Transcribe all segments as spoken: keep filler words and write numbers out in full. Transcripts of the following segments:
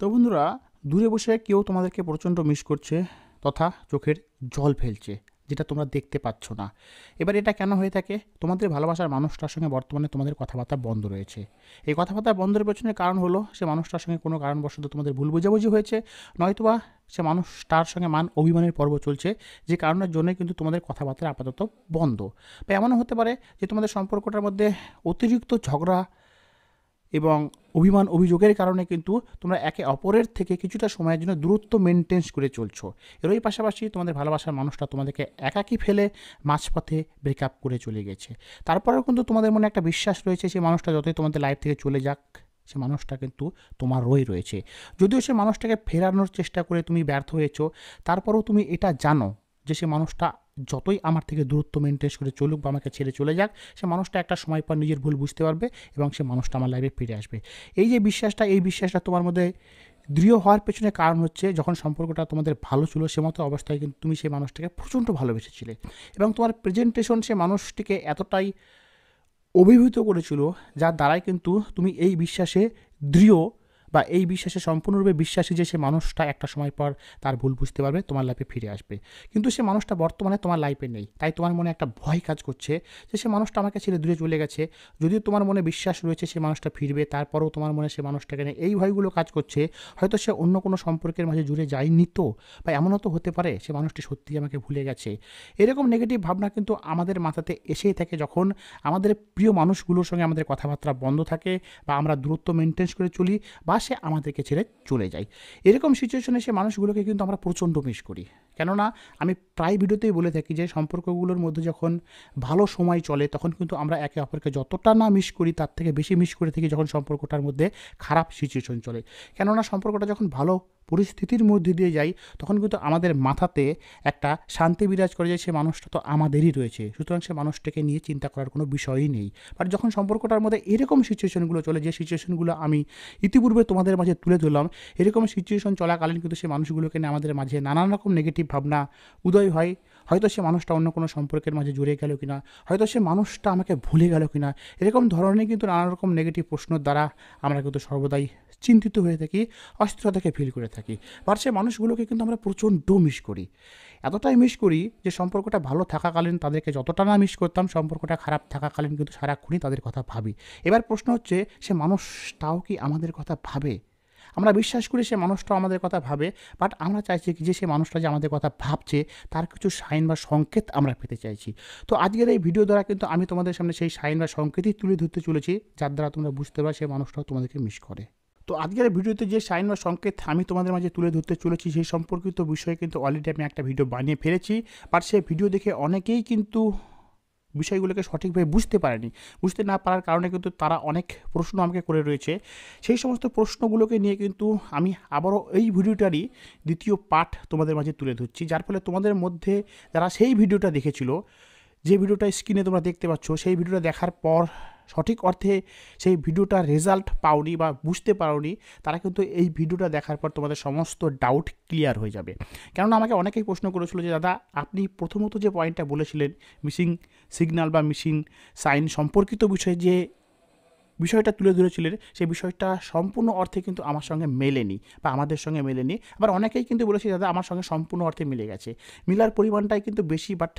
তো বন্ধুরা, দূরে বসে কেউ তোমাদেরকে প্রচণ্ড মিস করছে তথা চোখের জল ফেলছে, যেটা তোমরা দেখতে পাচ্ছ না। এবার এটা কেন হয়ে থাকে? তোমাদের ভালোবাসার মানুষটার সঙ্গে বর্তমানে তোমাদের কথাবার্তা বন্ধ রয়েছে। এই কথাবার্তা বন্ধের পেছনে কারণ হলো সে মানুষটার সঙ্গে কোনো কারণবশত তোমাদের ভুল বোঝাবুঝি হয়েছে, নয়তোবা সে মানুষটার সঙ্গে মান অভিমানের পর্ব চলছে, যে কারণের জন্যই কিন্তু তোমাদের কথাবার্তা আপাতত বন্ধ। বা এমনও হতে পারে যে তোমাদের সম্পর্কটার মধ্যে অতিরিক্ত ঝগড়া এবং অভিমান অভিযোগের কারণে কিন্তু তোমরা একে অপরের থেকে কিছুটা সময়ের জন্য দূরত্ব মেনটেন্স করে চলছো। এরই পাশাপাশি তোমাদের ভালোবাসার মানুষটা তোমাদেরকে একাকী ফেলে মাঝপথে ব্রেকআপ করে চলে গেছে। তারপরেও কিন্তু তোমাদের মনে একটা বিশ্বাস রয়েছে সে মানুষটা যতই তোমাদের লাইফ থেকে চলে যাক, সে মানুষটা কিন্তু তোমার রয়ে রয়েছে। যদিও সে মানুষটাকে ফেরানোর চেষ্টা করে তুমি ব্যর্থ হয়েছো, তারপরেও তুমি এটা জানো যে সে মানুষটা যতই আমার থেকে দূরত্ব মেনটেন করে চলুক বা আমাকে ছেড়ে চলে যাক, সে মানুষটা একটা সময় পর নিজের ভুল বুঝতে পারবে এবং সে মানুষটা আমার লাইফে ফিরে আসবে। এই যে বিশ্বাসটা, এই বিশ্বাসটা তোমার মধ্যে দৃঢ় হওয়ার পেছনে কারণ হচ্ছে যখন সম্পর্কটা তোমাদের ভালো ছিল সে মতো অবস্থায় কিন্তু তুমি সেই মানুষটাকে প্রচণ্ড ভালোবেসেছিলে এবং তোমার প্রেজেন্টেশন সে মানুষটিকে এতটাই অভিভূত করেছিল যার দ্বারাই কিন্তু তুমি এই বিশ্বাসে দৃঢ় বা এই বিশ্বাসে সম্পূর্ণরূপে বিশ্বাসী যে সে মানুষটা একটা সময় পর তার ভুল বুঝতে পারবে, তোমার লাইফে ফিরে আসবে। কিন্তু সে মানুষটা বর্তমানে তোমার লাইফে নেই, তাই তোমার মনে একটা ভয় কাজ করছে যে সে মানুষটা আমাকে ছেড়ে দূরে চলে গেছে। যদিও তোমার মনে বিশ্বাস রয়েছে সে মানুষটা ফিরবে, তারপরেও তোমার মনে সে মানুষটাকে নিয়ে এই ভয়গুলো কাজ করছে। হয়তো সে অন্য কোনো সম্পর্কের মাঝে জুড়ে যায়নি, তো বা এমনও তো হতে পারে সে মানুষটি সত্যিই আমাকে ভুলে গেছে। এরকম নেগেটিভ ভাবনা কিন্তু আমাদের মাথাতে এসেই থাকে যখন আমাদের প্রিয় মানুষগুলোর সঙ্গে আমাদের কথাবার্তা বন্ধ থাকে বা আমরা দূরত্ব মেনটেন করে চলি বা সে আমাদেরকে ছেড়ে চলে যায়। এরকম সিচুয়েশনে সে মানুষগুলোকে কিন্তু আমরা প্রচণ্ড মিস করি। কেননা আমি প্রায় ভিডিওতেই বলে থাকি যে সম্পর্কগুলোর মধ্যে যখন ভালো সময় চলে তখন কিন্তু আমরা একে অপরকে যতটা না মিস করি তার থেকে বেশি মিস করে থাকি যখন সম্পর্কটার মধ্যে খারাপ সিচুয়েশন চলে। কেননা সম্পর্কটা যখন ভালো পরিস্থিতির মধ্যে দিয়ে যাই তখন কিন্তু আমাদের মাথাতে একটা শান্তি বিরাজ করে যে সে মানুষটা তো আমাদেরই রয়েছে, সুতরাং সে মানুষটাকে নিয়ে চিন্তা করার কোনো বিষয়ই নেই। বাট যখন সম্পর্কটার মধ্যে এরকম সিচুয়েশনগুলো চলে, যে সিচুয়েশনগুলো আমি ইতিপূর্বে তোমাদের মাঝে তুলে ধরলাম, এরকম সিচুয়েশন চলাকালীন কিন্তু সে মানুষগুলোকে নিয়ে আমাদের মাঝে নানান রকম নেগেটিভ ভাবনা উদয় হয়। হয়তো সে মানুষটা অন্য কোনো সম্পর্কের মাঝে জড়িয়ে গেল কিনা, হয়তো সে মানুষটা আমাকে ভুলে গেল কিনা, এরকম ধরনের কিন্তু নানা রকম নেগেটিভ প্রশ্নের দ্বারা আমরা কিন্তু সর্বদাই চিন্তিত হয়ে থাকি, অস্থিরতাকে ফিল করে থাকি। বাট সে মানুষগুলোকে কিন্তু আমরা প্রচণ্ড মিস করি, এতটাই মিস করি যে সম্পর্কটা ভালো থাকাকালীন তাদেরকে যতটা না মিস করতাম, সম্পর্কটা খারাপ থাকাকালীন কিন্তু সারাক্ষণই তাদের কথা ভাবি। এবার প্রশ্ন হচ্ছে সে মানুষটাও কি আমাদের কথা ভাবে? আমরা বিশ্বাস করি সে মানুষটাও আমাদের কথা ভাবে, বাট আমরা চাইছি কি যে সে মানুষটা যে আমাদের কথা ভাবছে তার কিছু সাইন বা সংকেত আমরা পেতে চাইছি। তো আজকের এই ভিডিও দ্বারা কিন্তু আমি তোমাদের সামনে সেই সাইন বা সংকেতই তুলে ধরতে চলেছি, যার দ্বারা তোমরা বুঝতে পারো সে মানুষটাও তোমাদেরকে মিস করে। তো আজকের ভিডিওতে যে সাইন বা সংকেত আমি তোমাদের মাঝে তুলে ধরতে চলেছি সেই সম্পর্কিত বিষয়ে কিন্তু অলরেডি আমি একটা ভিডিও বানিয়ে ফেলেছি, বাট সেই ভিডিও দেখে অনেকেই কিন্তু বিষয়গুলোকে সঠিকভাবে বুঝতে পারেনি। বুঝতে না পারার কারণে কিন্তু তারা অনেক প্রশ্ন আমাকে করে রয়েছে। সেই সমস্ত প্রশ্নগুলোকে নিয়ে কিন্তু আমি আবারও এই ভিডিওটারই দ্বিতীয় পার্ট তোমাদের মাঝে তুলে ধরছি, যার ফলে তোমাদের মধ্যে যারা সেই ভিডিওটা দেখেছিল, যে ভিডিওটা স্ক্রিনে তোমরা দেখতে পাচ্ছ, সেই ভিডিওটা দেখার পর সঠিক অর্থে সেই ভিডিওটার রেজাল্ট পাওনি বা বুঝতে পারোনি, তারা কিন্তু এই ভিডিওটা দেখার পর তোমাদের সমস্ত ডাউট ক্লিয়ার হয়ে যাবে। কেননা আমাকে অনেকেই প্রশ্ন করেছিল যে দাদা আপনি প্রথমত যে পয়েন্টটা বলেছিলেন মিসিং সিগন্যাল বা মিসিং সাইন সম্পর্কিত বিষয়ে যে বিষয়টা তুলে ধরেছিলেন, সেই বিষয়টা সম্পূর্ণ অর্থে কিন্তু আমার সঙ্গে মেলেনি বা আমাদের সঙ্গে মেলেনি। আবার অনেকেই কিন্তু বলেছে দাদা আমার সঙ্গে সম্পূর্ণ অর্থে মিলে গেছে। মিলার পরিমাণটাই কিন্তু বেশি, বাট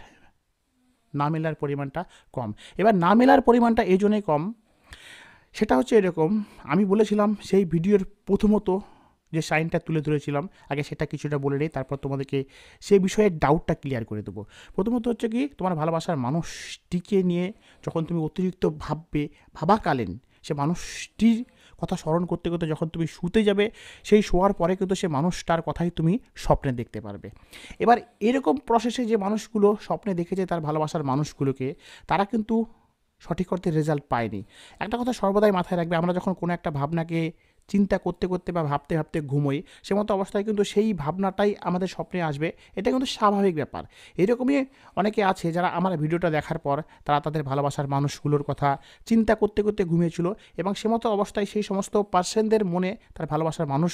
না মেলার পরিমাণটা কম। এবার না মেলার পরিমাণটা এই জন্যই কম, সেটা হচ্ছে এরকম, আমি বলেছিলাম সেই ভিডিওর প্রথমত যে সাইনটা তুলে ধরেছিলাম, আগে সেটা কিছুটা বলে নিই, তারপর তোমাদেরকে সেই বিষয়ে ডাউটটা ক্লিয়ার করে দেবো। প্রথমত হচ্ছে কি, তোমার ভালোবাসার মানুষটিকে নিয়ে যখন তুমি অতিরিক্ত ভাববে, ভাবাকালীন সে মানুষটির কথা স্মরণ করতে করতে যখন তুমি শুতে যাবে, সেই শোয়ার পরে কিন্তু সে মানুষটার কথাই তুমি স্বপ্নে দেখতে পারবে। এবার এরকম প্রসেসে যে মানুষগুলো স্বপ্নে দেখেছে তার ভালোবাসার মানুষগুলোকে, তারা কিন্তু সঠিক অর্থে রেজাল্ট পায়নি। একটা কথা সর্বদাই মাথায় রাখবে, আমরা যখন কোনো একটা ভাবনাকে চিন্তা করতে করতে বা ভাবতে ভাবতে ঘুমোই, সে মতো অবস্থায় কিন্তু সেই ভাবনাটাই আমাদের স্বপ্নে আসবে, এটা কিন্তু স্বাভাবিক ব্যাপার। এরকমই অনেকে আছে যারা আমার ভিডিওটা দেখার পর তারা তাদের ভালোবাসার মানুষগুলোর কথা চিন্তা করতে করতে ঘুমিয়েছিল এবং সে মতো অবস্থায় সেই সমস্ত পার্সনদের মনে তার ভালোবাসার মানুষ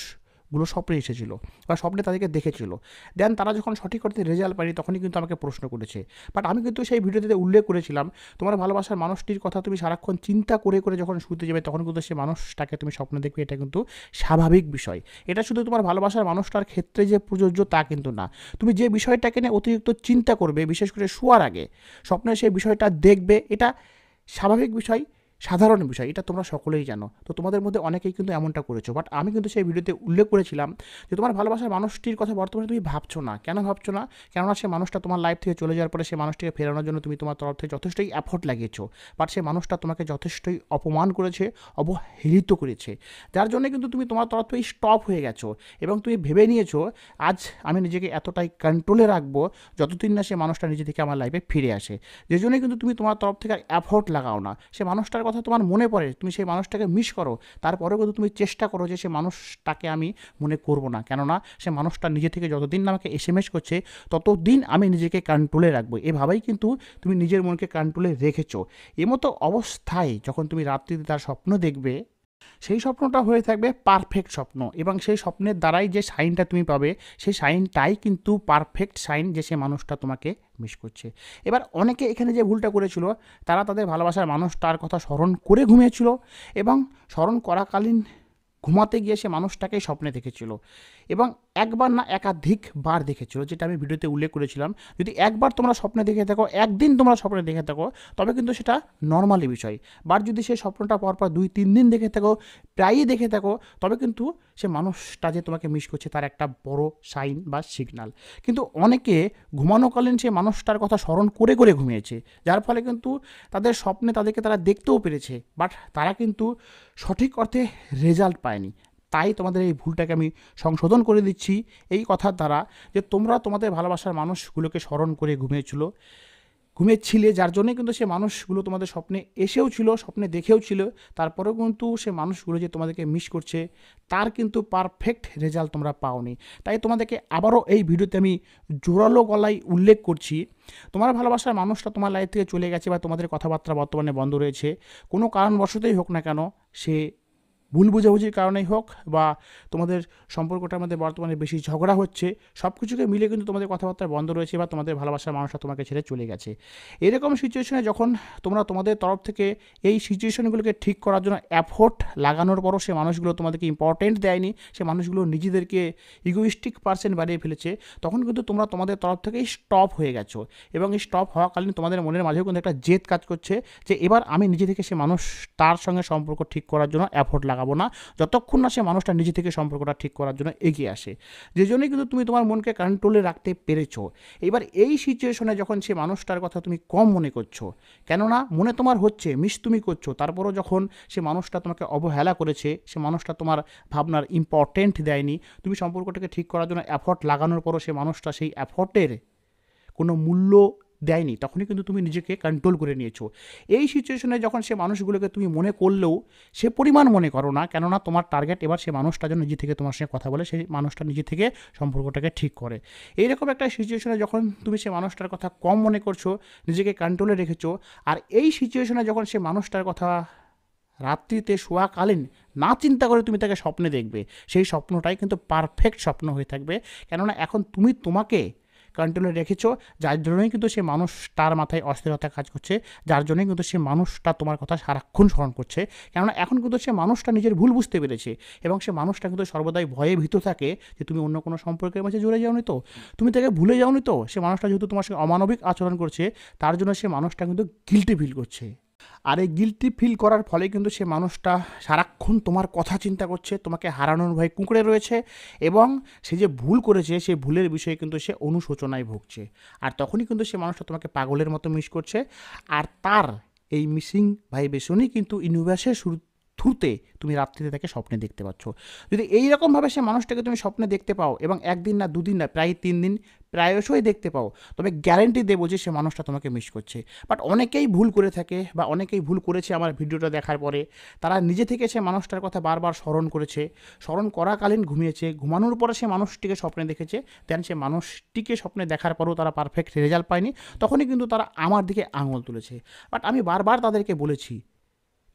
মানুষগুলো স্বপ্নে এসেছিল বা স্বপ্নে তাদেরকে দেখেছিল। দেন তারা যখন সঠিক অর্থে রেজাল্ট পায়নি তখনই কিন্তু আমাকে প্রশ্ন করেছে। বাট আমি কিন্তু সেই ভিডিওতে উল্লেখ করেছিলাম, তোমার ভালোবাসার মানুষটির কথা তুমি সারাক্ষণ চিন্তা করে করে যখন শুতে যাবে তখন কিন্তু সেই মানুষটাকে তুমি স্বপ্নে দেখবে, এটা কিন্তু স্বাভাবিক বিষয়। এটা শুধু তোমার ভালোবাসার মানুষটার ক্ষেত্রে যে প্রযোজ্য তা কিন্তু না। তুমি যে বিষয়টাকে নিয়ে অতিরিক্ত চিন্তা করবে, বিশেষ করে শোয়ার আগে স্বপ্নে সেই বিষয়টা দেখবে, এটা স্বাভাবিক বিষয়, সাধারণ বিষয়, এটা তোমরা সকলেই জানো। তো তোমাদের মধ্যে অনেকেই কিন্তু এমনটা করেছো। বাট আমি কিন্তু সেই ভিডিওতে উল্লেখ করেছিলাম যে তোমার ভালোবাসার মানুষটির কথা বর্তমানে তুমি ভাবছো না। কেন ভাবছো না? কেননা সে মানুষটা তোমার লাইফ থেকে চলে যাওয়ার পরে সে মানুষটিকে ফেরানোর জন্য তুমি তোমার তরফ থেকে যথেষ্টই এফোর্ট লাগিয়েছো, বাট সে মানুষটা তোমাকে যথেষ্টই অপমান করেছে, অবহেলিত করেছে, যার জন্য কিন্তু তুমি তোমার তরফ থেকে স্টপ হয়ে গেছো এবং তুমি ভেবে নিয়েছো আজ আমি নিজেকে এতটাই কন্ট্রোলে রাখবো যতদিন না সে মানুষটা নিজে থেকে আমার লাইফে ফিরে আসে। যে জন্যই কিন্তু তুমি তোমার তরফ থেকে আর এফোর্ট লাগাও না। সে মানুষটার কথা তোমার মনে পড়ে, তুমি সেই মানুষটাকে মিস করো, তারপরেও কিন্তু তুমি চেষ্টা করো যে সে মানুষটাকে আমি মনে করব না, কেননা সে মানুষটা নিজে থেকে যতদিন না আমাকে এস এম এস করছে ততদিন আমি নিজেকে কন্ট্রোলে রাখবো। এভাবেই কিন্তু তুমি নিজের মনকে কন্ট্রোলে রেখেছো। এমতো অবস্থায় যখন তুমি রাত্রিতে তার স্বপ্ন দেখবে, সেই স্বপ্নটা হয়ে থাকবে পারফেক্ট স্বপ্ন এবং সেই স্বপ্নের দ্বারাই যে সাইনটা তুমি পাবে সেই সাইনটাই কিন্তু পারফেক্ট সাইন যে সে মানুষটা তোমাকে মিস করছে। এবার অনেকে এখানে যে ভুলটা করেছিল, তারা তাদের ভালোবাসার মানুষটার কথা স্মরণ করে ঘুমিয়েছিল এবং স্মরণ করাকালীন ঘুমাতে গিয়ে সে মানুষটাকেই স্বপ্নে দেখেছিল এবং একবার না একাধিক বার দেখেছিল, যেটা আমি ভিডিওতে উল্লেখ করেছিলাম। যদি একবার তোমরা স্বপ্নে দেখে থাকো, একদিন তোমরা স্বপ্নে দেখে থাকো, তবে কিন্তু সেটা নর্মালি বিষয়। বাট যদি সেই স্বপ্নটা পরপর দুই তিন দিন দেখে থাকো, প্রায়ই দেখে থাকো, তবে কিন্তু সে মানুষটা যে তোমাকে মিস করছে তার একটা বড় সাইন বা সিগনাল। কিন্তু অনেকে ঘুমানোকালীন সে মানুষটার কথা স্মরণ করে করে ঘুমিয়েছে, যার ফলে কিন্তু তাদের স্বপ্নে তাদেরকে তারা দেখতেও পেরেছে, বাট তারা কিন্তু সঠিক অর্থে রেজাল্ট পায়নি। তাই তোমাদের এই ভুলটাকে আমি সংশোধন করে দিচ্ছি এই কথার দ্বারা যে তোমরা তোমাদের ভালোবাসার মানুষগুলোকে স্মরণ করে ঘুমিয়েছিল ঘুমিয়েছিলে যার জন্যই কিন্তু সে মানুষগুলো তোমাদের স্বপ্নে এসেও ছিল, স্বপ্নে দেখেও ছিল, তারপরেও কিন্তু সে মানুষগুলো যে তোমাদেরকে মিস করছে তার কিন্তু পারফেক্ট রেজাল্ট তোমরা পাওনি। তাই তোমাদেরকে আবারও এই ভিডিওতে আমি জোরালো গলায় উল্লেখ করছি, তোমার ভালোবাসার মানুষটা তোমার লাইফ থেকে চলে গেছে বা তোমাদের কথাবার্তা বর্তমানে বন্ধ রয়েছে, কোনো কারণবশতই হোক না কেন, সে ভুল বুঝাবুঝির কারণেই হোক বা তোমাদের সম্পর্কটার মধ্যে বর্তমানে বেশি ঝগড়া হচ্ছে, সব কিছুকে মিলে কিন্তু তোমাদের কথাবার্তা বন্ধ রয়েছে বা তোমাদের ভালোবাসার মানুষটা তোমাকে ছেড়ে চলে গেছে। এরকম সিচুয়েশনে যখন তোমরা তোমাদের তরফ থেকে এই সিচুয়েশনগুলোকে ঠিক করার জন্য এফোর্ট লাগানোর পরও সে মানুষগুলো তোমাদেরকে ইম্পর্টেন্ট দেয়নি, সে মানুষগুলো নিজেদেরকে ইগোইস্টিক পার্সেন্ট বানিয়ে ফেলেছে, তখন কিন্তু তোমরা তোমাদের তরফ থেকেই স্টপ হয়ে গেছো এবং এই স্টপ হওয়াকালীন তোমাদের মনের মাঝেও কিন্তু একটা জেদ কাজ করছে যে এবার আমি নিজে থেকে সে মানুষ তার সঙ্গে সম্পর্ক ঠিক করার জন্য এফোর্ট লাগাবো না যতক্ষণ না সে মানুষটা নিজে থেকে সম্পর্কটা ঠিক করার জন্য এগিয়ে আসে। যে জন্যই কিন্তু তুমি তোমার মনকে কন্ট্রোলে রাখতে পেরেছো। এবার এই সিচুয়েশনে যখন সে মানুষটার কথা তুমি কম মনে করছো, কেননা মনে তোমার হচ্ছে মিস তুমি করছো, তারপরও যখন সে মানুষটা তোমাকে অবহেলা করেছে, সে মানুষটা তোমার ভাবনার ইম্পর্টেন্ট দেয়নি, তুমি সম্পর্কটাকে ঠিক করার জন্য এফোর্ট লাগানোর পরও সে মানুষটা সেই এফোর্টের কোনো মূল্য দেয়নি, তখনই কিন্তু তুমি নিজেকে কন্ট্রোল করে নিয়েছো। এই সিচুয়েশনে যখন সে মানুষগুলোকে তুমি মনে করলেও সে পরিমাণ মনে করো না, কেননা তোমার টার্গেট এবার সে মানুষটা যেন নিজে থেকে তোমার সঙ্গে কথা বলে, সেই মানুষটা নিজে থেকে সম্পর্কটাকে ঠিক করে। এইরকম একটা সিচুয়েশনে যখন তুমি সে মানুষটার কথা কম মনে করছো, নিজেকে কন্ট্রোলে রেখেছো, আর এই সিচুয়েশনে যখন সে মানুষটার কথা রাত্রিতে শোয়াকালীন না চিন্তা করে তুমি তাকে স্বপ্নে দেখবে, সেই স্বপ্নটাই কিন্তু পারফেক্ট স্বপ্ন হয়ে থাকবে, কেননা এখন তুমি তোমাকে কন্ট্রোলে রেখেছো, যার জন্যই কিন্তু সে মানুষ তার মাথায় অস্থিরতা কাজ করছে, যার জন্যই কিন্তু সে মানুষটা তোমার কথা সারাক্ষণ স্মরণ করছে, কেননা এখন কিন্তু সে মানুষটা নিজের ভুল বুঝতে পেরেছে এবং সে মানুষটা কিন্তু সর্বদাই ভয়ে ভীত থাকে যে তুমি অন্য কোনো সম্পর্কের মাঝে জুড়ে যাওনি তো, তুমি তাকে ভুলে যাওনি তো। সে মানুষটা যেহেতু তোমার সঙ্গে অমানবিক আচরণ করছে তার জন্য সে মানুষটা কিন্তু গিল্টি ফিল করছে, আর এই গিল্টি ফিল করার ফলে কিন্তু সে মানুষটা সারাক্ষণ তোমার কথা চিন্তা করছে, তোমাকে হারানোর ভয় কুঁকড়ে রয়েছে এবং সে যে ভুল করেছে সেই ভুলের বিষয়ে কিন্তু সে অনুশোচনায় ভুগছে, আর তখনই কিন্তু সে মানুষটা তোমাকে পাগলের মতো মিস করছে। আর তার এই মিসিং ভাইব্রেশনই কিন্তু ইউনিভার্সের শুরু থ্রুতে তুমি রাত্রিতে তাকে স্বপ্নে দেখতে পাচ্ছ। যদি এইরকমভাবে সে মানুষটাকে তুমি স্বপ্নে দেখতে পাও এবং একদিন না দুদিন না প্রায় তিন দিন প্রায়শই দেখতে পাও, তবে গ্যারেন্টি দেবো যে সে মানুষটা তোমাকে মিস করছে। বাট অনেকেই ভুল করে থাকে বা অনেকেই ভুল করেছে আমার ভিডিওটা দেখার পরে, তারা নিজে থেকে সে মানুষটার কথা বারবার স্মরণ করেছে, স্মরণ করাকালীন ঘুমিয়েছে, ঘুমানোর পরে সে মানুষটিকে স্বপ্নে দেখেছে, দেন সে মানুষটিকে স্বপ্নে দেখার পরেও তারা পারফেক্ট রেজাল্ট পায়নি, তখনই কিন্তু তারা আমার দিকে আঙুল তুলেছে। বাট আমি বারবার তাদেরকে বলেছি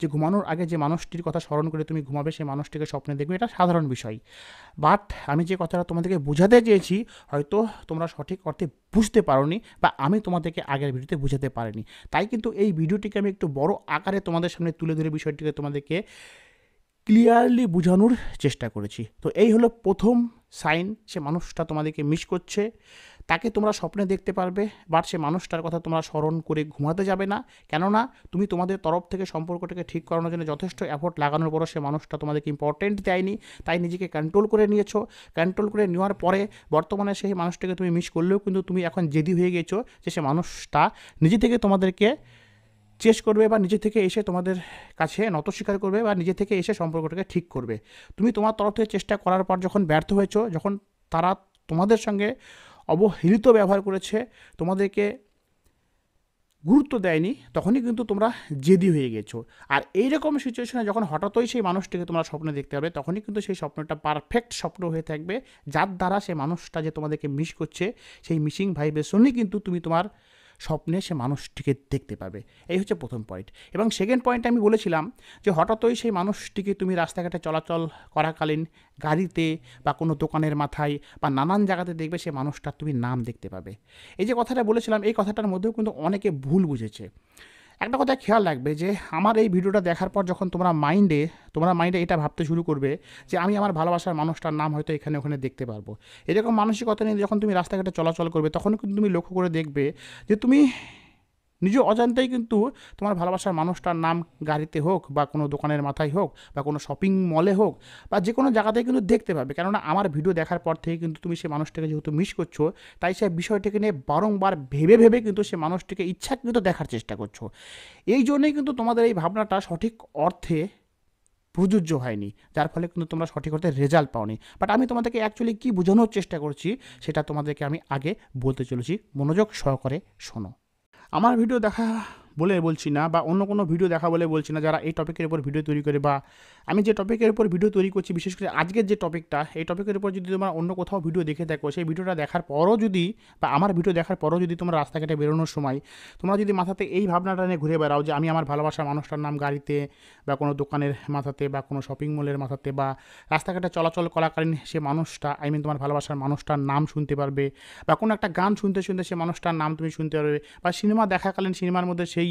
যে ঘুমানোর আগে যে মানুষটির কথা স্মরণ করে তুমি ঘুমাবে, সেই মানুষটিকে স্বপ্নে দেখবে, এটা সাধারণ বিষয়। বাট আমি যে কথাটা তোমাদেরকে বোঝাতে চেয়েছি হয়তো তোমরা সঠিক অর্থে বুঝতে পারোনি, বা আমি তোমাদেরকে আগের ভিডিওতে বুঝাতে পারিনি। তাই কিন্তু এই ভিডিওটিকে আমি একটু বড় আকারে তোমাদের সামনে তুলে ধরে বিষয়টিকে তোমাদেরকে ক্লিয়ারলি বোঝানোর চেষ্টা করেছি। তো এই হলো প্রথম সাইন, সে মানুষটা তোমাদেরকে মিস করছে। তাকে তোমরা স্বপ্নে দেখতে পারবে, বাট সে মানুষটার কথা তোমরা স্মরণ করে ঘুমাতে যাবে না। কেননা তুমি তোমাদের তরফ থেকে সম্পর্কটাকে ঠিক করানোর জন্য যথেষ্ট এফোর্ট লাগানোর পরও সে মানুষটা তোমাদেরকে ইম্পর্টেন্ট দেয়নি, তাই নিজেকে কন্ট্রোল করে নিয়েছো। কন্ট্রোল করে নেওয়ার পরে বর্তমানে সেই মানুষটাকে তুমি মিস করলেও কিন্তু তুমি এখন জেদি হয়ে গেছো যে সে মানুষটা নিজে থেকে তোমাদেরকে চেস করবে, বা নিজে থেকে এসে তোমাদের কাছে নত স্বীকার করবে, বা নিজে থেকে এসে সম্পর্কটাকে ঠিক করবে। তুমি তোমার তরফ থেকে চেষ্টা করার পর যখন ব্যর্থ হয়েছো, যখন তারা তোমাদের সঙ্গে অবহেলিত ব্যবহার করেছে, তোমাদেরকে গুরুত্ব দেয়নি, তখনই কিন্তু তোমরা জেদি হয়ে গেছো। আর এইরকম সিচুয়েশনে যখন হঠাৎই সেই মানুষটিকে তোমরা স্বপ্নে দেখতে পাবে, তখনই কিন্তু সেই স্বপ্নটা পারফেক্ট স্বপ্ন হয়ে থাকবে, যার দ্বারা সে মানুষটা যে তোমাদেরকে মিস করছে, সেই মিসিং ভাইব্রেশনই কিন্তু তুমি তোমার স্বপ্নে সে মানুষটিকে দেখতে পাবে। এই হচ্ছে প্রথম পয়েন্ট। এবং সেকেন্ড পয়েন্টে আমি বলেছিলাম যে হঠাৎই সেই মানুষটিকে তুমি রাস্তাঘাটে চলাচল করাকালীন গাড়িতে বা কোনো দোকানের মাথায় বা নানান জায়গাতে দেখবে সে মানুষটার তুমি নাম দেখতে পাবে। এই যে কথাটা বলেছিলাম, এই কথাটার মধ্যেও কিন্তু অনেকে ভুল বুঝেছে। একটা কথা খেয়াল রাখবে যে আমার এই ভিডিওটা দেখার পর যখন তোমরা মাইন্ডে তোমরা মাইন্ডে এটা ভাবতে শুরু করবে যে আমি আমার ভালোবাসার মানুষটার নাম হয়তো এখানে ওখানে দেখতে পারবো, এরকম মানসিকতা নিয়ে যখন তুমি রাস্তাঘাটে চলাচল করবে, তখন কিন্তু তুমি লক্ষ্য করে দেখবে যে তুমি নিজ অজান্তেই কিন্তু তোমার ভালোবাসার মানুষটার নাম গাড়িতে হোক বা কোনো দোকানের মাথায় হোক বা কোনো শপিং মলে হোক বা যে কোনো জায়গাতেই কিন্তু দেখতে পাবে। কেননা আমার ভিডিও দেখার পর থেকে কিন্তু তুমি সে মানুষটাকে যেহেতু মিস করছো, তাই সে বিষয়টিকে নিয়ে বারংবার ভেবে ভেবে কিন্তু সে মানুষটিকে ইচ্ছাকৃত দেখার চেষ্টা করছো। এই জন্যই কিন্তু তোমাদের এই ভাবনাটা সঠিক অর্থে প্রযোজ্য হয়নি, যার ফলে কিন্তু তোমরা সঠিক অর্থে রেজাল্ট পাওনি। বাট আমি তোমাদেরকে অ্যাকচুয়ালি কী বোঝানোর চেষ্টা করছি সেটা তোমাদেরকে আমি আগে বলতে চলেছি, মনোযোগ সহকারে শোনো। আমার ভিডিও দেখা বলে বলছি না, বা অন্য কোনো ভিডিও দেখা বলে বলছি না যারা এই টপিকের উপর ভিডিও তৈরি করে, বা আমি যে টপিকের উপর ভিডিও তৈরি করছি, বিশেষ করে আজকের যে টপিকটা, এই টপিকের উপর যদি তোমরা অন্য কোথাও ভিডিও দেখে থাকো, সেই ভিডিওটা দেখার পরও যদি বা আমার ভিডিও দেখার পরও যদি তোমরা রাস্তাঘাটে বেরোনোর সময় তোমরা যদি মাথাতে এই ভাবনাটা নিয়ে ঘুরে বেড়াও যে আমি আমার ভালোবাসার মানুষটার নাম গাড়িতে বা কোনো দোকানের মাথাতে বা কোনো শপিং মলের মাথাতে বা রাস্তাঘাটে চলাচল করাকালীন সে মানুষটা, আই মিন তোমার ভালোবাসার মানুষটার নাম শুনতে পারবে, বা কোনো একটা গান শুনতে শুনতে সে মানুষটার নাম তুমি শুনতে পারবে, বা সিনেমা দেখাকালীন সিনেমার মধ্যে সেই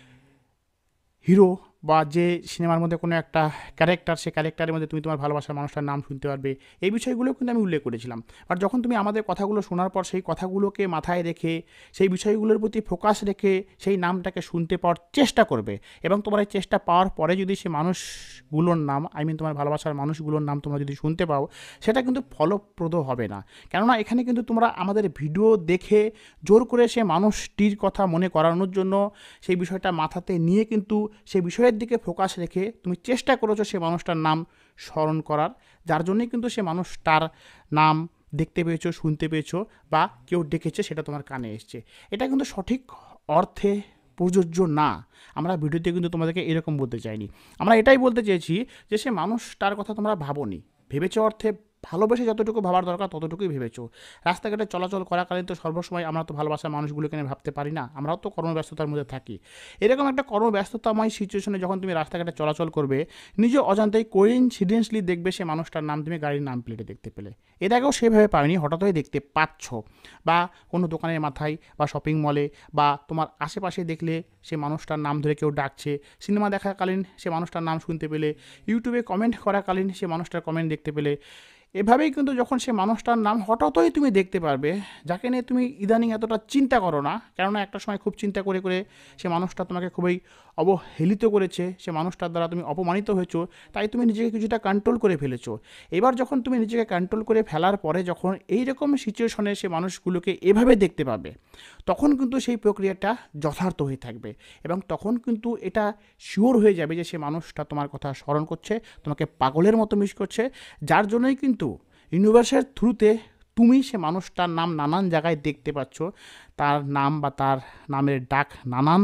হিরো বা যে সিনেমার মধ্যে কোনো একটা ক্যারেক্টার, সে ক্যারেক্টারের মধ্যে তুমি তোমার ভালোবাসার মানুষটার নাম শুনতে পারবে। এই বিষয়গুলো কিন্তু আমি উল্লেখ করেছিলাম। আর যখন তুমি আমাদের কথাগুলো শোনার পর সেই কথাগুলোকে মাথায় রেখে সেই বিষয়গুলোর প্রতি ফোকাস রেখে সেই নামটাকে শুনতে পাওয়ার চেষ্টা করবে, এবং তোমার এই চেষ্টা পাওয়ার পরে যদি সে মানুষগুলোর নাম, আই মিন তোমার ভালোবাসার মানুষগুলোর নাম তোমরা যদি শুনতে পাও, সেটা কিন্তু ফলপ্রদ হবে না। কেননা এখানে কিন্তু তোমরা আমাদের ভিডিও দেখে জোর করে সে মানুষটির কথা মনে করানোর জন্য সেই বিষয়টা মাথাতে নিয়ে কিন্তু সেই বিষয়ের দিকে ফোকাস রেখে তুমি চেষ্টা করেছো সে মানুষটার নাম স্মরণ করার, যার জন্যই কিন্তু সে মানুষটার নাম দেখতে পেয়েছো, শুনতে পেয়েছো, বা কেউ ডেকেছে সেটা তোমার কানে এসছে। এটা কিন্তু সঠিক অর্থে প্রযোজ্য না। আমরা ভিডিওতে কিন্তু তোমাদেরকে এরকম বলতে চাইনি, আমরা এটাই বলতে চেয়েছি যে সে মানুষটার কথা তোমরা ভাবোনি, ভেবেছো অর্থে ভালোবেসে যতটুকু ভাবার দরকার ততটুকুই ভেবেছো। রাস্তাঘাটে চলাচল করাকালীন তো সর্বসময় আমরা তো ভালোবাসার মানুষগুলোকে নিয়ে ভাবতে পারি না, আমরাও তো কর্মব্যস্ততার মধ্যে থাকি। এরকম একটা কর্মব্যস্ততাময় সিচুয়েশনে যখন তুমি রাস্তাঘাটে চলাচল করবে, নিজে অজান্তেই কোইন্সিডেন্সলি দেখবে সে মানুষটার নাম তুমি গাড়ির নাম প্লেটে দেখতে পেলে। এর আগেও সেভাবে পাওনি, হঠাৎই দেখতে পাচ্ছ, বা কোনো দোকানের মাথায় বা শপিং মলে বা তোমার আশেপাশে দেখলে সে মানুষটার নাম ধরে কেউ ডাকছে, সিনেমা দেখাকালীন সে মানুষটার নাম শুনতে পেলে, ইউটিউবে কমেন্ট করাকালীন সে মানুষটার কমেন্ট দেখতে পেলে। এভাবেই কিন্তু যখন সে মানুষটার নাম হঠাৎই তুমি দেখতে পারবে, যাকে নিয়ে তুমি ইদানিং এতটা চিন্তা করো না, কেননা একটা সময় খুব চিন্তা করে করে সে মানুষটা তোমাকে খুবই অবহেলিত করেছে, সে মানুষটার দ্বারা তুমি অপমানিত হয়েছো, তাই তুমি নিজেকে কিছুটা কন্ট্রোল করে ফেলেছো। এবার যখন তুমি নিজেকে কন্ট্রোল করে ফেলার পরে যখন এইরকম সিচুয়েশনে সে মানুষগুলোকে এভাবে দেখতে পাবে, তখন কিন্তু সেই প্রক্রিয়াটা যথার্থ হয়ে থাকবে, এবং তখন কিন্তু এটা শিওর হয়ে যাবে যে সে মানুষটা তোমার কথা স্মরণ করছে, তোমাকে পাগলের মতো মিস করছে, যার জন্যই কিন্তু ইউনিভার্সের থ্রুতে তুমি সে মানুষটার নাম নানান জায়গায় দেখতে পাচ্ছ, তার নাম বা তার নামের ডাক নানান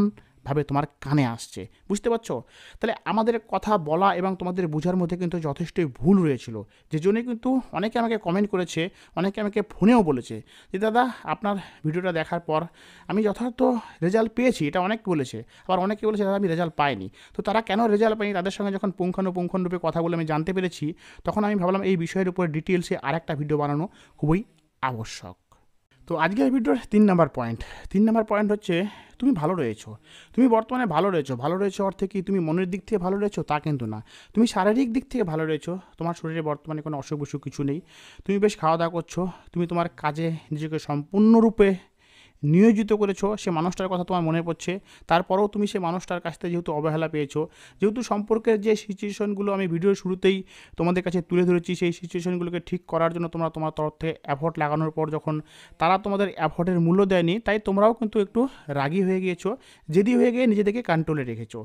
ভাবে তোমার কানে আসছে, বুঝতে পারছো? তাহলে আমাদের কথা বলা এবং তোমাদের বোঝার মধ্যে কিন্তু যথেষ্টই ভুল রয়েছিল, যে জন্যই কিন্তু অনেকে আমাকে কমেন্ট করেছে, অনেকে আমাকে ফোনেও বলেছে যে দাদা আপনার ভিডিওটা দেখার পর আমি যথার্থ রেজাল্ট পেয়েছি, এটা অনেক বলেছে। আবার অনেকে বলেছে দাদা আমি রেজাল্ট পাইনি। তো তারা কেন রেজাল্ট পায়নি, তাদের সঙ্গে যখন পুঙ্খানুপুঙ্খরূপে কথা বলে আমি জানতে পেরেছি, তখন আমি ভাবলাম এই বিষয়ের উপরে ডিটেলসে আর একটা ভিডিও বানানো খুবই আবশ্যক। তো আজকের ভিডিওর তিন নাম্বার পয়েন্ট তিন নাম্বার পয়েন্ট হচ্ছে তুমি ভালো রয়েছো। তুমি বর্তমানে ভালো রয়েছো। ভালো রয়েছো অর্থে কি তুমি মনের দিক থেকে ভালো রয়েছো তা কিন্তু না, তুমি শারীরিক দিক থেকে ভালো রয়েছো। তোমার শরীরে বর্তমানে কোনো অসুখ বিসুখ কিছু নেই, তুমি বেশ খাওয়া দাওয়া করছো, তুমি তোমার কাজে নিজেকে সম্পূর্ণরূপে নিয়োজিত করেছো, সে মানুষটার কথা তোমার মনে পড়ছে, তারপরেও তুমি সে মানুষটার কাছ থেকে যেহেতু অবহেলা পেয়েছো, যেহেতু সম্পর্কের যে সিচুয়েশনগুলো আমি ভিডিওর শুরুতেই তোমাদের কাছে তুলে ধরেছি, সেই সিচুয়েশনগুলোকে ঠিক করার জন্য তোমরা তোমার তরফ থেকে এফোর্ট লাগানোর পর যখন তারা তোমাদের এফোর্টের মূল্য দেয়নি, তাই তোমরাও কিন্তু একটু রাগী হয়ে গিয়েছো, জেদি হয়ে গিয়ে নিজেদেরকে কন্ট্রোলে রেখেছো।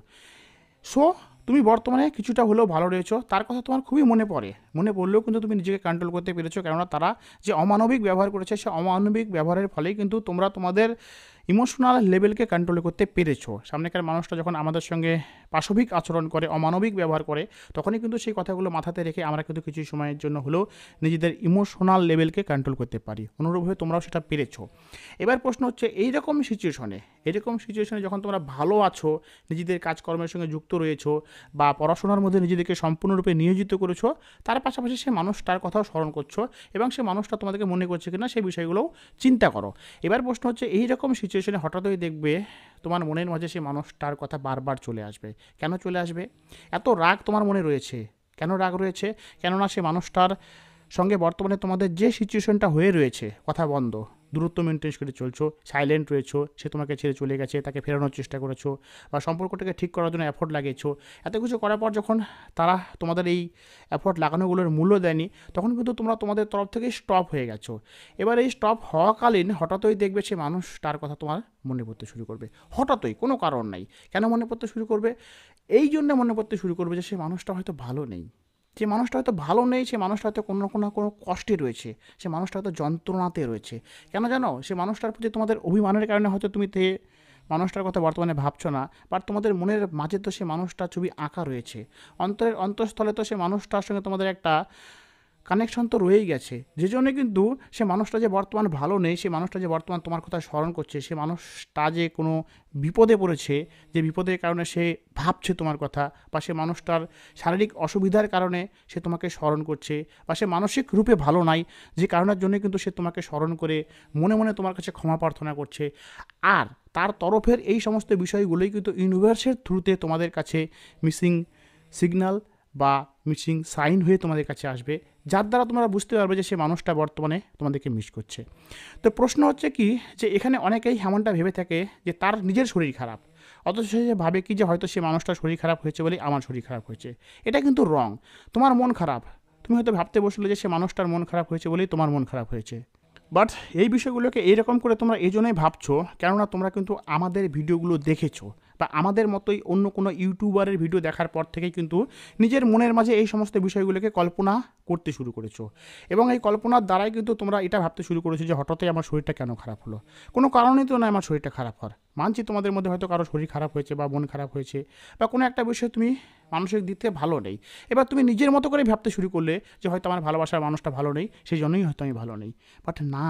সো তুমি বর্তমানে কিছুটা হলেও ভালো রয়েছো, তার কথা তোমার খুবই মনে পড়ে, মনে পড়লেও কিন্তু তুমি নিজেকে কন্ট্রোল করতে পেরেছো, কেননা তারা যে অমানবিক ব্যবহার করেছে, সে অমানবিক ব্যবহারের ফলেই কিন্তু তোমরা তোমাদের ইমোশনাল লেভেলকে কন্ট্রোল করতে পেরেছো। সামনেকার মানুষটা যখন আমাদের সঙ্গে পাশবিক আচরণ করে, অমানবিক ব্যবহার করে, তখনই কিন্তু সেই কথাগুলো মাথাতে রেখে আমরা কিন্তু কিছু সময়ের জন্য হলেও নিজেদের ইমোশনাল লেভেলকে কন্ট্রোল করতে পারি। অনুরূপভাবে তোমরাও সেটা পেরেছো। এবার প্রশ্ন হচ্ছে এইরকম সিচুয়েশনে এরকম সিচুয়েশনে যখন তোমরা ভালো আছো, নিজেদের কাজকর্মের সঙ্গে যুক্ত রয়েছো বা পড়াশোনার মধ্যে নিজেদেরকে সম্পূর্ণরূপে নিয়োজিত করেছো, তার পাশাপাশি সে মানুষটার কথাও স্মরণ করছো এবং সে মানুষটা তোমাদেরকে মনে করছে কিনা সেই বিষয়গুলোও চিন্তা করো। এবার প্রশ্ন হচ্ছে এইরকম সিচুয়েশনে হঠাৎই দেখবে তোমার মনের মাঝে সেই মানুষটার কথা বারবার চলে আসবে। কেন চলে আসবে? এত রাগ তোমার মনে রয়েছে। কেন রাগ রয়েছে? কেননা সে মানুষটার সঙ্গে বর্তমানে তোমাদের যে সিচুয়েশনটা হয়ে রয়েছে, কথা বন্ধ, দূরত্ব মেনটেন করে চলছো, সাইলেন্ট রয়েছো, সে তোমাকে ছেড়ে চলে গেছে, তাকে ফেরানোর চেষ্টা করেছো বা সম্পর্কটাকে ঠিক করার জন্য এফোর্ট লাগিয়েছো, এত কিছু করার পর যখন তারা তোমাদের এই এফোর্ট লাগানোগুলোর মূল্য দেয়নি, তখন কিন্তু তোমরা তোমাদের তরফ থেকে স্টপ হয়ে গেছো। এবার এই স্টপ হওয়াকালীন হঠাৎই দেখবে সে মানুষ তার কথা তোমার মনে পড়তে শুরু করবে। হঠাৎই, কোনো কারণ নাই। কেন মনে পড়তে শুরু করবে? এই জন্য মনে পড়তে শুরু করবে যে সে মানুষটা হয়তো ভালো নেই, যে মানুষটা হয়তো ভালো নেই, সে মানুষটা হয়তো কোনো কোনো কোনো কষ্টে রয়েছে, সে মানুষটা হয়তো যন্ত্রণাতে রয়েছে। কেন জানো? সে মানুষটার প্রতি তোমাদের অভিমানের কারণে হয়তো তুমি তে মানুষটার কথা বর্তমানে ভাবছো না, বাট তোমাদের মনের মাঝে তো সে মানুষটার ছবি আঁকা রয়েছে। অন্তরের অন্তঃস্থলে তো সে মানুষটার সঙ্গে তোমাদের একটা কানেকশন তো রয়েই গেছে, যে জন্যে কিন্তু সে মানুষটা যে বর্তমান ভালো নেই, সে মানুষটা যে বর্তমান তোমার কথা স্মরণ করছে, সে মানুষটা যে কোনো বিপদে পড়েছে, যে বিপদের কারণে সে ভাবছে তোমার কথা, বা সে মানুষটার শারীরিক অসুবিধার কারণে সে তোমাকে স্মরণ করছে, বা সে মানসিক রূপে ভালো নাই, যে কারণের জন্য কিন্তু সে তোমাকে স্মরণ করে মনে মনে তোমার কাছে ক্ষমা প্রার্থনা করছে। আর তার তরফের এই সমস্ত বিষয়গুলোই কিন্তু ইউনিভার্সের থ্রুতে তোমাদের কাছে মিসিং সিগন্যাল বা মিসিং সাইন হয়ে তোমাদের কাছে আসবে, যার দ্বারা তোমরা বুঝতে পারবে যে সে মানুষটা বর্তমানে তোমাদেরকে মিস করছে। তো প্রশ্ন হচ্ছে কি, যে এখানে অনেকেই এমনটা ভেবে থাকে যে তার নিজের শরীর খারাপ, অথচ সে ভাবে কি যে হয়তো সে মানুষটার শরীর খারাপ হয়েছে বলে আমার শরীর খারাপ হয়েছে। এটা কিন্তু রং। তোমার মন খারাপ, তুমি হয়তো ভাবতে বসলে যে সে মানুষটার মন খারাপ হয়েছে বলেই তোমার মন খারাপ হয়েছে। বাট এই বিষয়গুলোকে এইরকম করে তোমরা এই জন্যই ভাবছো, কেননা তোমরা কিন্তু আমাদের ভিডিওগুলো দেখেছো, বা আমাদের মতোই অন্য কোনো ইউটিউবারের ভিডিও দেখার পর থেকেই কিন্তু নিজের মনের মাঝে এই সমস্ত বিষয়গুলোকে কল্পনা করতে শুরু করেছো, এবং এই কল্পনার দ্বারাই কিন্তু তোমরা এটা ভাবতে শুরু করেছো যে হঠাৎই আমার শরীরটা কেন খারাপ হলো। কোনো কারণেই তো না আমার শরীরটা খারাপ হওয়ার। মানছি তোমাদের মধ্যে হয়তো কারো শরীর খারাপ হয়েছে বা মন খারাপ হয়েছে, বা কোনো একটা বিষয়ে তুমি মানসিক দিক থেকে ভালো নেই। এবার তুমি নিজের মতো করে ভাবতে শুরু করলে যে হয়তো আমার ভালোবাসার মানুষটা ভালো নেই, সেই জন্যই হয়তো আমি ভালো নেই। বাট না,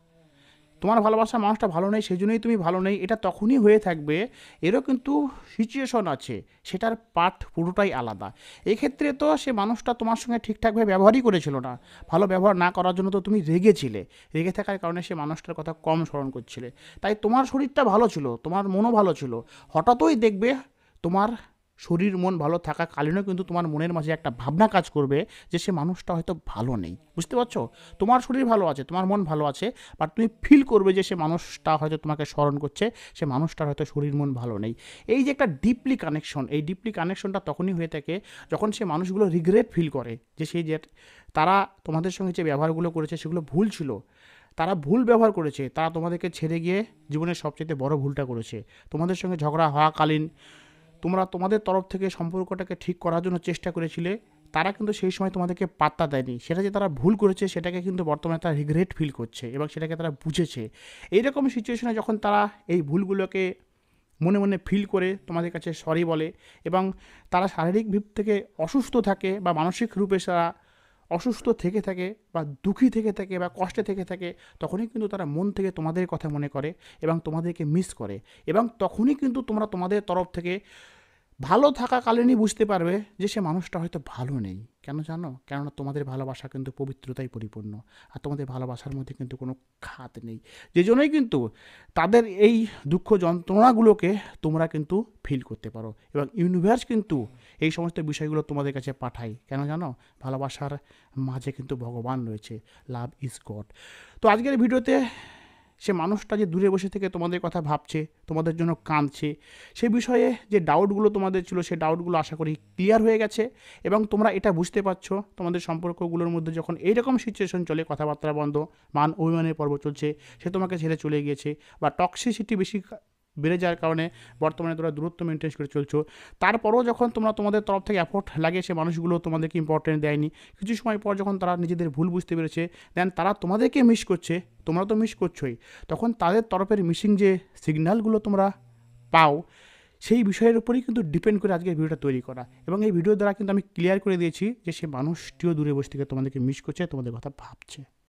তোমার ভালোবাসার মানুষটা ভালো নেই সেই জন্যই তুমি ভালো নেই, এটা তখনই হয়ে থাকবে। এরও কিন্তু সিচুয়েশন আছে, সেটার পার্ট পুরোটাই আলাদা। এক্ষেত্রে তো সে মানুষটা তোমার সঙ্গে ঠিকঠাকভাবে ব্যবহারই করেছিল না, ভালো ব্যবহার না করার জন্য তো তুমি রেগেছিলে, রেগে থাকার কারণে সে মানুষটার কথা কম স্মরণ করছিলে। তাই তোমার শরীরটা ভালো ছিল, তোমার মনও ভালো ছিল, হঠাৎই দেখবে তোমার শরীর মন ভালো থাকাকালীনও কিন্তু তোমার মনের মাঝে একটা ভাবনা কাজ করবে যে সে মানুষটা হয়তো ভালো নেই। বুঝতে পারছো? তোমার শরীর ভালো আছে, তোমার মন ভালো আছে, বাট তুমি ফিল করবে যে সে মানুষটা হয়তো তোমাকে স্মরণ করছে, সে মানুষটার হয়তো শরীর মন ভালো নেই। এই যে একটা ডিপলি কানেকশন, এই ডিপলি কানেকশনটা তখনই হয়ে থাকে যখন সে মানুষগুলো রিগ্রেট ফিল করে যে সেই যে তারা তোমাদের সঙ্গে যে ব্যবহারগুলো করেছে সেগুলো ভুল ছিল, তারা ভুল ব্যবহার করেছে, তারা তোমাদেরকে ছেড়ে গিয়ে জীবনের সবচেয়ে বড় ভুলটা করেছে। তোমাদের সঙ্গে ঝগড়া হওয়াকালীন তোমরা তোমাদের তরফ থেকে সম্পর্কটাকে ঠিক করার জন্য চেষ্টা করেছিলে, তারা কিন্তু সেই সময় তোমাদেরকে পাত্তা দেয়নি। সেটা যে তারা ভুল করেছে সেটাকে কিন্তু বর্তমানে তারা রিগ্রেট ফিল করছে এবং সেটাকে তারা বুঝেছে। এইরকম সিচুয়েশনে যখন তারা এই ভুলগুলোকে মনে মনে ফিল করে তোমাদের কাছে সরি বলে, এবং তারা শারীরিক দিক থেকে অসুস্থ থাকে বা মানসিক রূপে তারা অসুস্থ থেকে থাকে বা দুঃখী থেকে থাকে বা কষ্টে থেকে থাকে, তখনই কিন্তু তারা মন থেকে তোমাদের কথা মনে করে এবং তোমাদেরকে মিস করে। এবং তখনই কিন্তু তোমরা তোমাদের তরফ থেকে ভালো থাকাকালীনই বুঝতে পারবে যে সে মানুষটা হয়তো ভালো নেই। কেন জানো? কেননা তোমাদের ভালোবাসা কিন্তু পবিত্রতায় পরিপূর্ণ, আর তোমাদের ভালোবাসার মধ্যে কিন্তু কোনো খাত নেই। যে জন্যই কিন্তু তাদের এই দুঃখ যন্ত্রণাগুলোকে তোমরা কিন্তু ফিল করতে পারো, এবং ইউনিভার্স কিন্তু এই সমস্ত বিষয়গুলো তোমাদের কাছে পাঠায়। কেন জানো? ভালোবাসার মাঝে কিন্তু ভগবান রয়েছে, লাভ ইজ গড। তো আজকের ভিডিওতে সে মানুষটা যে দূরে বসে থেকে তোমাদের কথা ভাবছে, তোমাদের জন্য কাঁদছে, সে বিষয়ে যে ডাউটগুলো তোমাদের ছিল, সে ডাউটগুলো আশা করি ক্লিয়ার হয়ে গেছে, এবং তোমরা এটা বুঝতে পারছো তোমাদের সম্পর্কগুলোর মধ্যে যখন এইরকম সিচুয়েশন চলে, কথাবার্তা বন্ধ, মান অভিমানের পর্ব চলছে, সে তোমাকে ছেড়ে চলে গিয়েছে, বা টক্সিসিটি বেশি বেড়ে যাওয়ার কারণে বর্তমানে তোমরা দূরত্ব মেনটেন করে চলছো, তারপরেও যখন তোমরা তোমাদের তরফ থেকে এফোর্ট লাগে, সে মানুষগুলো তোমাদেরকে ইম্পর্টেন্ট দেয়নি। কিছু সময় পর যখন তারা নিজেদের ভুল বুঝতে পেরেছে, দেন তারা তোমাদেরকে মিস করছে, তোমরা তো মিস করছোই, তখন তাদের তরফের মিসিং যে সিগন্যালগুলো তোমরা পাও, সেই বিষয়ের উপরেই কিন্তু ডিপেন্ড করে আজকের ভিডিওটা তৈরি করা। এবং এই ভিডিও দ্বারা কিন্তু আমি ক্লিয়ার করে দিয়েছি যে সে মানুষটিও দূরে বসে থেকে তোমাদেরকে মিস করছে, তোমাদের কথা ভাবছে।